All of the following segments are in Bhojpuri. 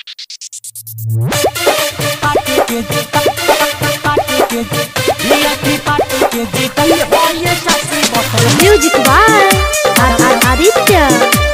Music by Aditya.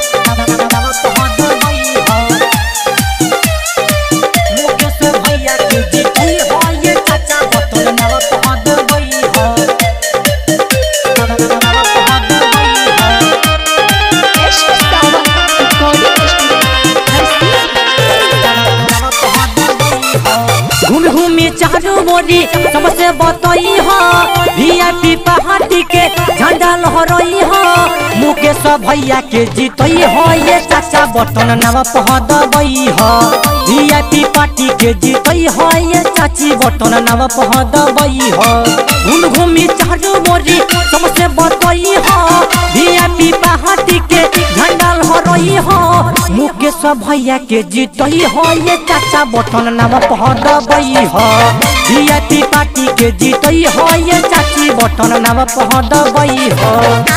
चारू मोरी सबसे बतई हो वीआईपी पहाड़ी के झंडा लहरई हो मुकेश भैया के जीतई हो ये चाचा बटन नवा पहदबई हो वीआईपी पार्टी के जीतई हो ये चाची बटन नवा पहदबई हो घूम घूमी चारू मोरी सबसे बतई हो वीआईपी पहाड़ी के झंडा लहरई हो मुकेश भैया के जीतई हो ये चाचा बटन नवा पहदबई हो वीआईपी पार्टी के जीतई हो ये चाची बटन नवा पहदबई हो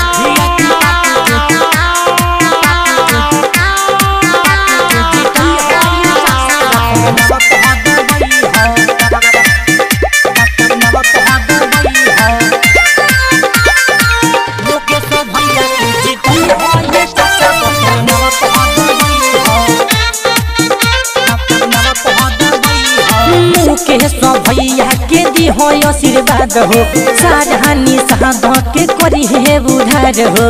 भैया के दी हो आशीर्वाद हो साजहानी साध के करी है उधार हो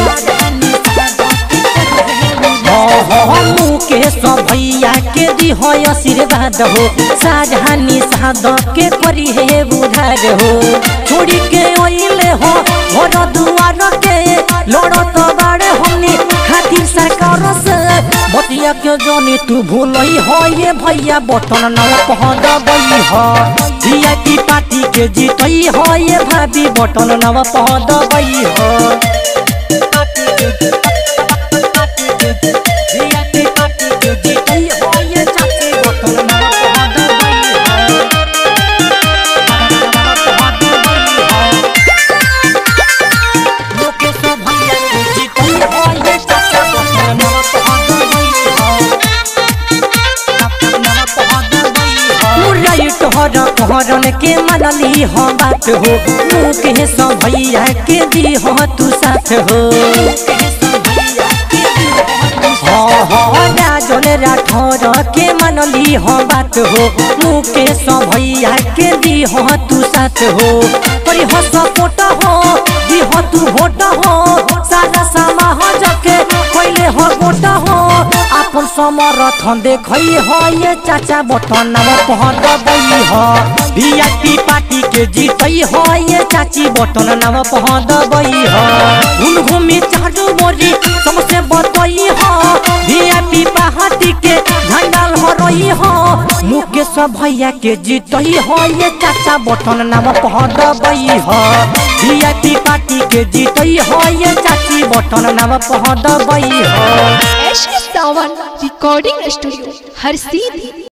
मुकेश भैया के दी हो आशीर्वाद हो साजहानी साध के करी है उधार हो छोड़ी के ओइले हो घर दुआर के लड़त बाड़े हमनी खातिर सरकार से बतिया के जानी तू भूलई हो ये भैया बटन नवा पहदबई हो वीआईपी पार्टी के जीतई हो ये भाभी बटन नवा पहदबई हो वीआईपी पार्टी के जीतई हो ये चाची बटन नवा पहदबई हो मुकेश भैया के जीतई हो ये चाचा बटन नवा कहरन के मनली हो बात हो मुकेश भैया के दी हो तू साथ हो राजन राठौर के मनली हो बात हो मुकेश भैया के दी हो तू साथ हो करी हो सपोर्ट हो दी हो तू वोट हो सारा समाज के पहले हो वोट हो अपन समर्थन देखई हो ये चाचा बटन नवा पहदबई हो वीआईपी पार्टी के जीतई हो ये चाची बटन नवा पहदबई हो घूम घूमी चारू मोरी सबसे बतई हो वीआईपी पार्टी के झंडा लहरई हो मुकेश भैया के जीतई हो ये चाचा बटन नवा पहदबई हो वीआईपी पार्टी के जीतई हो ये चाची बटन नवा पहदबई हो रिकॉर्डिंग स्टूडियो हर सीधी।